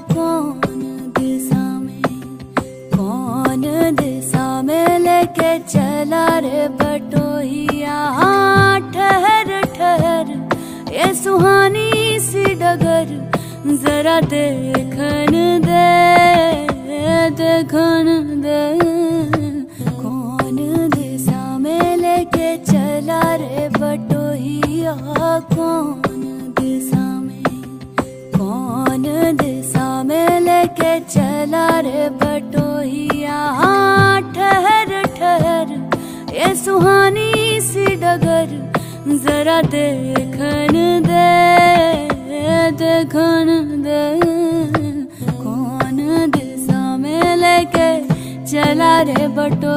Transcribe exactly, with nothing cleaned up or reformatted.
कौन दिशा में, कौन दिशा में लेके चला रे बटोहिया। ठहर ठहर ये सुहानी सी डगर, जरा देखन दे देखन दे। कौन दिशा में लेके चला रे बटोहिया, कौन दिशा में, कौन दिशा में लेके चला रे बटोहिया। ठहर ठहर ये सुहानी सी डगर, जरा देखन दे देखन दे। कौन दिशा में लेके चला रे बटो